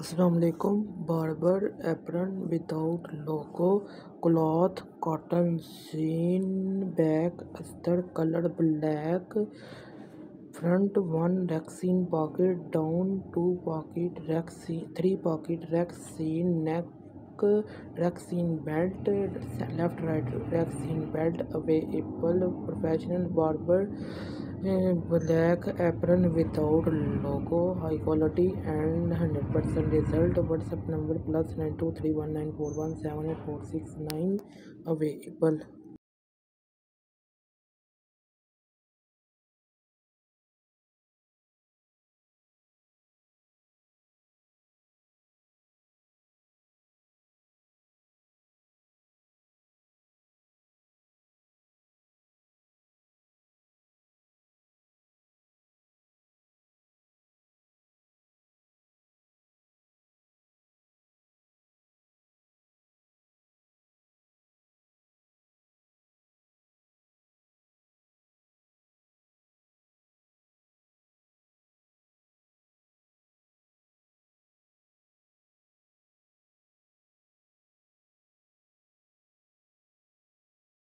Assalamualaikum. Barber apron without logo, cloth, cotton, jean bag, अस्तर color black, front one rexine pocket, down two pocket, rexine three pocket, rexine neck, rexine belt, left right rexine belt available. Professional barber, black apron without logo, high quality and 100% result. WhatsApp number +923194178469 available.